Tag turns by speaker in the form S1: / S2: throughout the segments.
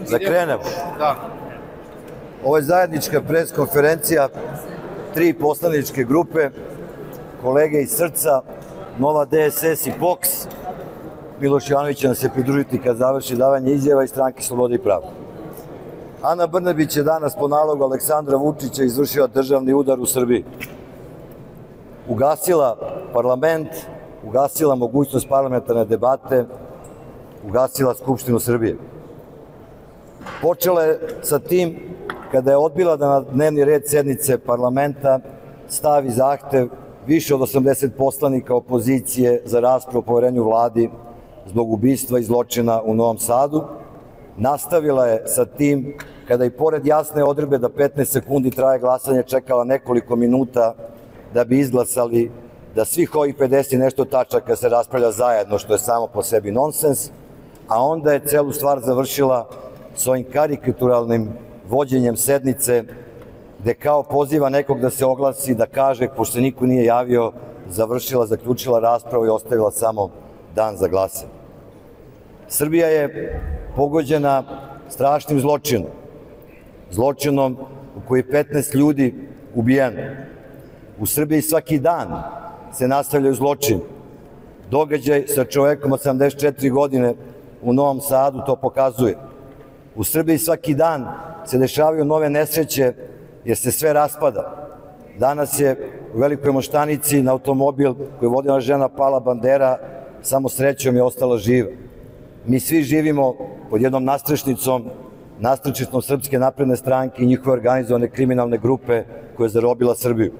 S1: Da krenemo. Ovo je zajednička pres konferencija 3 poslaničke grupe, kolege iz Srca, Nova DSS i POKS. Miloš Jovanović će nam se pridružiti kad završi davanje izjava iz Stranke slobode i prava. Ana Brnabić je danas po nalogu Aleksandra Vučića izvršila državni udar u Srbiji. Ugasila parlament, ugasila mogućnost parlamentarne debate, ugasila Skupštinu Srbije. Počela je sa tim kada je odbila da na dnevni red sednice parlamenta stavi zahtev više od 80 poslanika opozicije za raspravu o poverenju vladi zbog ubistva i zločina u Novom Sadu. Nastavila je sa tim kada i pored jasne odredbe da 15 sekundi traje glasanje čekala nekoliko minuta da bi izglasali da svih ovih 50 nešto tačaka se raspravlja zajedno, što je samo po sebi nonsens, a onda je celu stvar završila s ovim karikaturalnim vođenjem sednice, gde kao poziva nekog da se oglasi, da kaže, pošto niko nije javio, zaključila raspravu i ostavila samo dan za glasanje. Srbija je pogođena strašnim zločinom. Zločinom u koji je 15 ljudi ubijeno. U Srbiji svaki dan se nastavljaju zločini. Događaj sa čovekom od 74 godine u Novom Sadu to pokazuje. U Srbiji svaki dan se dešavaju nove nesreće jer se sve raspada. Danas je u Velikoj Moštanici na automobil koji je vodila žena pala bandera, samo srećom je ostala živa. Mi svi živimo pod jednom nastrešnicom Srpske napredne stranke i njihove organizovane kriminalne grupe koja je zarobila Srbiju.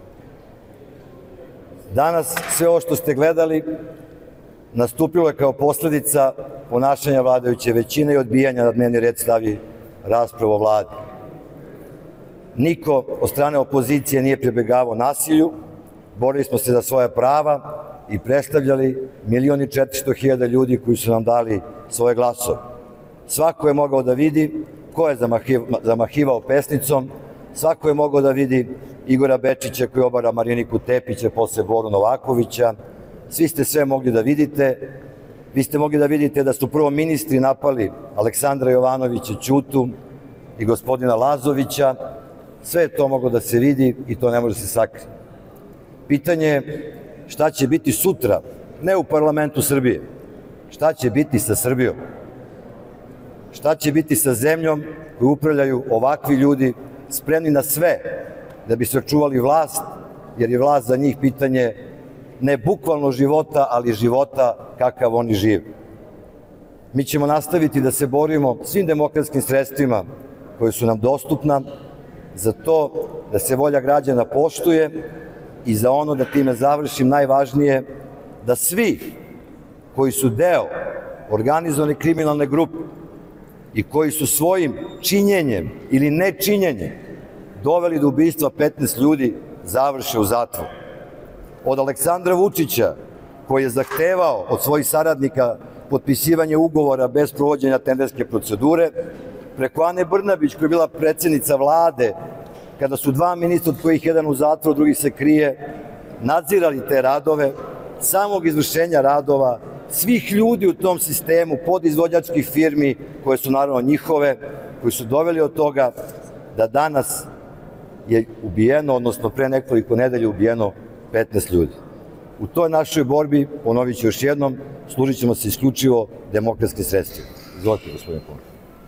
S1: Danas sve ovo što ste gledali nastupilo je kao posledica ponašanja vladajuće većine i odbijanja da dnevni red stavi raspravu o vladi. Niko od strane opozicije nije pribegavao nasilju, borili smo se za svoja prava i predstavljali 1.400.000 ljudi koji su nam dali svoje glasove. Svako je mogao da vidi ko je zamahivao pesnicom, svako je mogao da vidi Igora Bečića koji obara Mariniku Tepića posle Boru Novakovića. Svi ste sve mogli da vidite. Vi ste mogli da vidite da su prvo ministri napali Aleksandra Jovanovića Ćutu i gospodina Lazovića. Sve je to moglo da se vidi i to ne može se sakriti. Pitanje je šta će biti sutra, ne u parlamentu Srbije, šta će biti sa Srbijom? Šta će biti sa zemljom koju upravljaju ovakvi ljudi spremni na sve da bi se očuvali vlast, jer je vlast za njih pitanje ne bukvalno života, ali života kakav oni žive. Mi ćemo nastaviti da se borimo svim demokratskim sredstvima koje su nam dostupna za to da se volja građana poštuje i za ono, da time završim, najvažnije, da svi koji su deo organizovane kriminalne grupe i koji su svojim činjenjem ili nečinjenjem doveli do ubistva 15 ljudi završe u zatvoru. Od Aleksandra Vučića, koji je zahtevao od svojih saradnika potpisivanje ugovora bez provođenja tenderske procedure, preko Ane Brnabić, koja je bila predsednica vlade, kada su 2 ministra, od kojih jedan u zatvoru, drugi se krije, nadzirali te radove, samog izvršenja radova, svih ljudi u tom sistemu, podizvođačkih firmi, koje su naravno njihove, koji su doveli od toga da danas je ubijeno, odnosno pre nekoliko nedelja ubijeno 15 ljudi. U toj našoj borbi, ponovit ću još jednom, služit ćemo se isključivo demokratskim sredstvima. Izvolite, gospodine Pomer.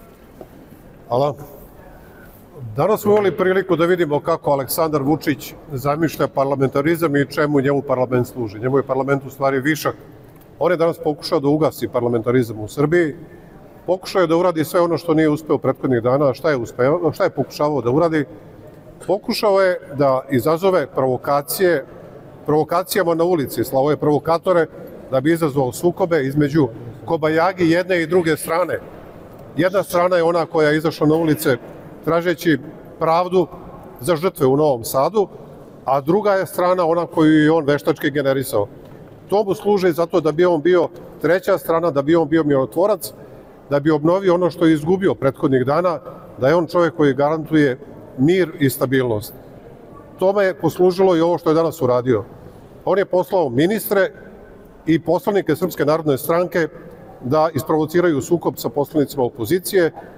S2: Hvala. Danas smo imali priliku da vidimo kako Aleksandar Vučić zamišlja parlamentarizam i čemu njemu parlament služi. Njemu je parlament u stvari višak. On je danas pokušao da ugasi parlamentarizam u Srbiji, pokušao je da uradi sve ono što nije uspeo prethodnih dana. Šta je pokušavao da uradi? Pokušao je da izazove provokacijama na ulici, slao je provokatore da bi izazvao sukobe između kobajagi jedne i druge strane. Jedna strana je ona koja je izašla na ulice tražeći pravdu za žrtve u Novom Sadu, a druga je strana ona koju je on veštački generisao. To mu služi zato da bi on bio treća strana, da bi on bio mirotvorac, da bi obnovio ono što je izgubio prethodnih dana, da je on čovjek koji garantuje mir i stabilnost. Tome je poslužilo i ovo što je danas uradio. On je poslao ministre i poslanike Srpske narodne stranke da isprovociraju sukob sa poslanicima opozicije,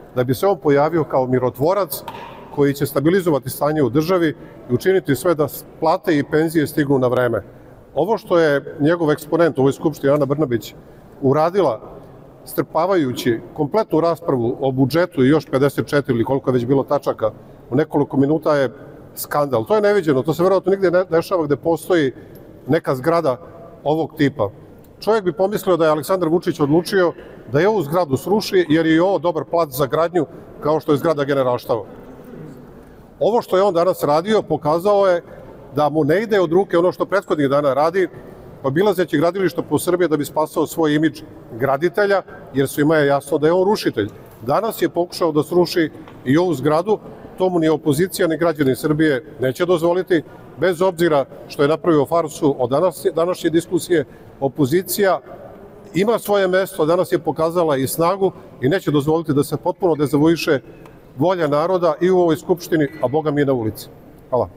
S2: da bi se on pojavio kao mirotvorac koji će stabilizovati stanje u državi i učiniti sve da plate i penzije stignu na vreme. Ovo što je njegov eksponent u ovoj skupštini, Ana Brnabić, uradila strpavajući kompletnu raspravu o budžetu i još 54 ili koliko je već bilo tačaka u nekoliko minuta je skandal. To je neviđeno, to se verovatno nigde ne dešava gde postoji neka zgrada ovog tipa. Čovjek bi pomislio da je Aleksandar Vučić odlučio da je ovu zgradu sruši jer je ovo dobar plac za gradnju kao što je zgrada Generalštaba. Ovo što je on danas radio pokazao je da mu ne ide od ruke ono što prethodnih dana radi, obilazeći gradilišta po Srbiji da bi spasao svoj imidž graditelja, jer svima je jasno da je on rušitelj. Danas je pokušao da sruši i ovu zgradu, to mu ni opozicija ni građani Srbije neće dozvoliti, bez obzira što je napravio farsu od današnje diskusije. Opozicija ima svoje mesto, danas je pokazala i snagu i neće dozvoliti da se potpuno dezavuiše volja naroda i u ovoj skupštini, a boga mi na ulici. Hvala.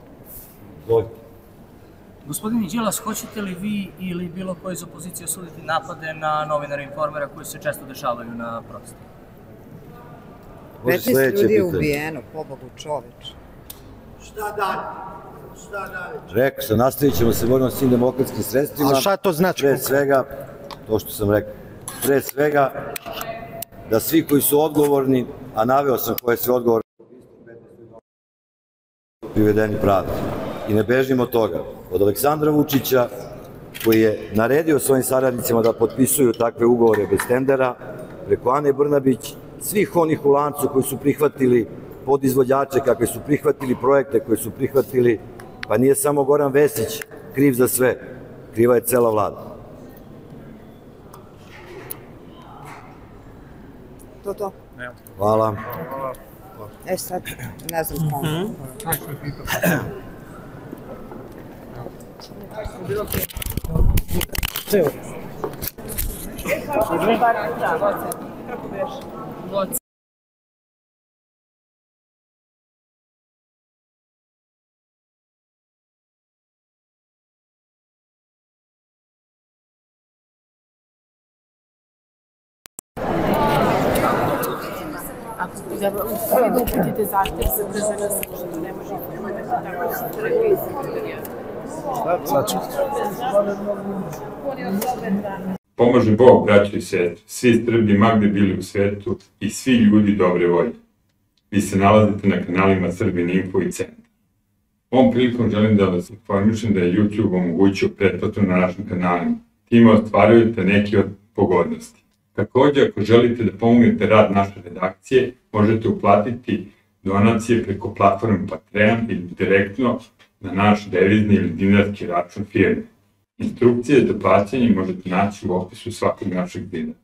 S3: Gospodine Đilas, hoćete li vi ili bilo ko iz opozicije osuditi napade na novinare Informera koji se često dešavaju na protestima?
S4: 15 ljudi je ubijeno, pobogu čoveč.
S5: Šta dalje?
S1: Rekao sam, nastavit ćemo se boriti s tim demokratskim sredstvima.
S5: A šta to znači?
S1: Pre svega, to što sam rekao, pre svega da svi koji su odgovorni, a naveo sam koje su odgovorni, privedeni pravdi. I ne bežimo od toga. Od Aleksandra Vučića, koji je naredio svojim saradnicima da potpisuju takve ugovore bez tendera, preko Ane Brnabić, svih onih u lancu koji su prihvatili podizvođače, kakve su prihvatili projekte, koje su prihvatili, pa nije samo Goran Vesić kriv za sve, kriva je cela vlada.
S4: To.
S1: Hvala.
S4: Sad, ne znam kome.
S6: Ako da uputite zahtev za DZS, što ne može informovati, tako se treba i sekretarijat.
S7: Pomože Bog, braćo i sestre, svi Srbi magde bili u svetu i svi ljudi dobre volje. Vi se nalazite na kanalima Srbin Info i Centar. Ovom prilikom želim da vas informišem da je YouTube omogućio pretplatu na našim kanalima. Time ostvarujete neke od pogodnosti. Također, ako želite da pomognete rad naše redakcije, možete uplatiti donacije preko platforme Patreon ili direktno na naš devizni ili dinarski račun firme. Instrukcije za plaćanje možete naći u opisu svakog našeg videa.